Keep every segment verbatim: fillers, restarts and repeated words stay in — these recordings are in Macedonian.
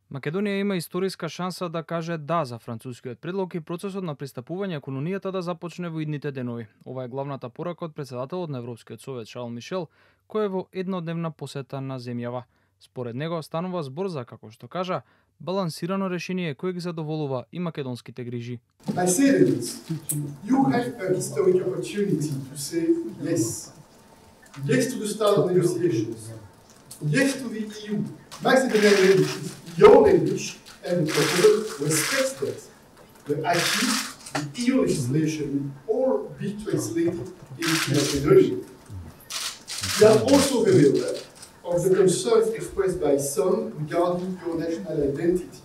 Македонија има историска шанса да каже да за францускиот предлог и процесот на пристапување кон Унијата да започне во идните денови. Ова е главната порака од претседателот на Европскиот совет Шарл Мишел, кој е во еднодневна посета на земјава. Според него станува збор за, како што кажа, балансирано решение кое ги задоволува и македонските грижи. I say that you have a historic opportunity to say yes. Yes to the start of negotiations. Yes to the E U. Macedonian language is your language and the proposal respects that. The acquis, the E U legislation will all be translated into Macedonian. We are also very aware of the concerns expressed by some regarding your national identity.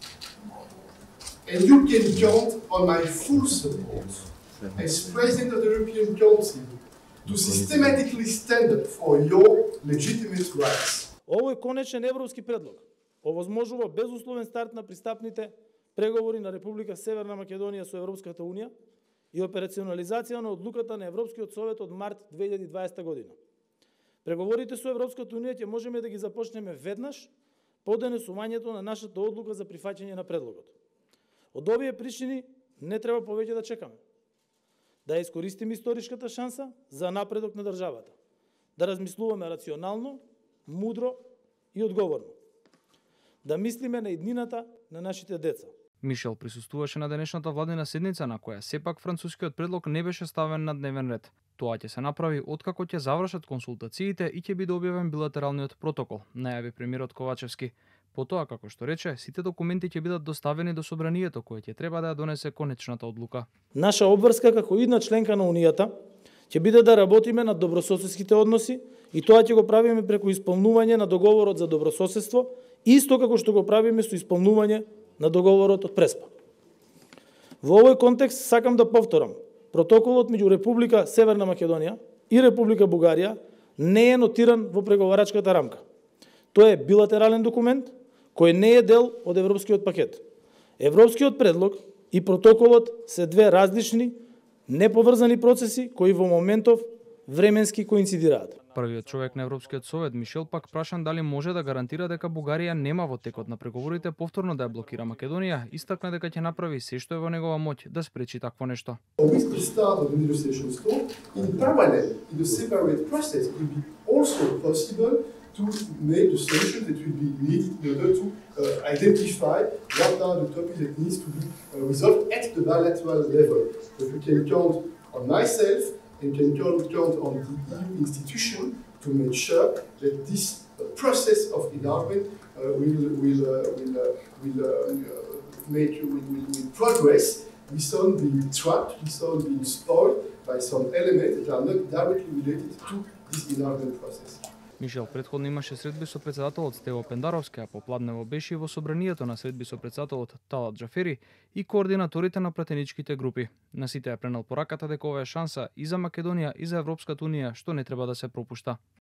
And you can count on my full support as President of the European Council to systematically stand up for your legitimate rights. Овој конечен европски предлог овозможува безусловен старт на пристапните преговори на Република Северна Македонија со Европската Унија и операционализација на одлуката на Европскиот совет од март две илјади и дваесета година. Преговорите со Европската Унија ќе можеме да ги започнеме веднаш по донесувањето на нашата одлука за прифаќање на предлогот. Од овие причини не треба повеќе да чекаме. Да искористиме историската шанса за напредок на државата. Да размислуваме рационално, мудро и одговорно. Да мислиме на иднината на нашите деца. Мишел присуствуваше на денешната владина седница на која сепак францускиот предлог не беше ставен на дневен ред. Тоа ќе се направи откако ќе завршат консултациите и ќе биде објавен билатералниот протокол, најави премиерот Ковачевски. Потоа, како што рече, сите документи ќе бидат доставени до собранието кое ќе треба да ја донесе конечната одлука. Наша обврска како идна членка на Унијата ќе биде да работиме на добрососедските односи и тоа ќе го правиме преку исполнување на договорот за добрососедство, исто како што го правиме со исполнување на договорот од Преспа. Во овој контекст сакам да повторам, протоколот меѓу Република Северна Македонија и Република Бугарија не е нотиран во преговарачката рамка. Тоа е билатерален документ кој не е дел од европскиот пакет. Европскиот предлог и протоколот се две различни, неповрзани процеси кои во моментов временски коинцидираат. Првиот човек на Европскиот совет Мишел пак прашан дали може да гарантира дека Бугарија нема во текот на преговорите повторно да ја блокира Македонија, истакна дека ќе направи се што е во негова моќ да спречи такво нешто. With the start of the negotiations talk, in parallel, in a separate process, it will be also possible to make the solution that will be needed in order to uh, identify what are the topics that needs to be uh, resolved at the bilateral level. But you can count on myself and can count, count on the E U institution to make sure that this uh, process of enlargement uh, will, will, uh, will, uh, will uh, make will, will, will progress without being trapped, without being spoiled by some elements that are not directly related to this enlargement process. Мишел претходно имаше средби со претседателот Стево Пендаровски, а попладнево беше и во собранието на средби со претседателот Талат Джафери и координаторите на пратеничките групи. На сите ја пренел пораката дека ова е шанса и за Македонија и за Европската Унија што не треба да се пропушта.